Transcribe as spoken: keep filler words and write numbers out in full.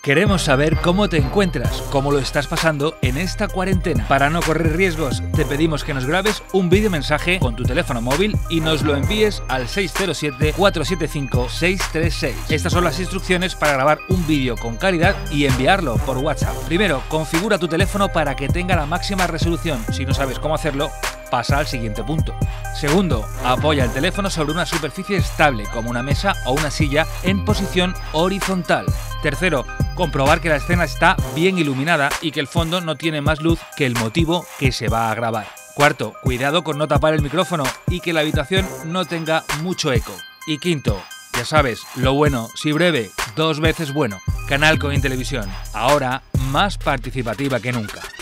Queremos saber cómo te encuentras, cómo lo estás pasando en esta cuarentena. Para no correr riesgos, te pedimos que nos grabes un vídeo mensaje con tu teléfono móvil y nos lo envíes al seis cero siete, cuatro siete cinco, seis tres seis. Estas son las instrucciones para grabar un vídeo con calidad y enviarlo por WhatsApp. Primero, configura tu teléfono para que tenga la máxima resolución. Si no sabes cómo hacerlo, pasa al siguiente punto. Segundo, apoya el teléfono sobre una superficie estable como una mesa o una silla en posición horizontal. Tercero, comprobar que la escena está bien iluminada y que el fondo no tiene más luz que el motivo que se va a grabar. Cuarto, cuidado con no tapar el micrófono y que la habitación no tenga mucho eco. Y quinto, ya sabes, lo bueno, si breve, dos veces bueno. Canal Coin Televisión, ahora más participativa que nunca.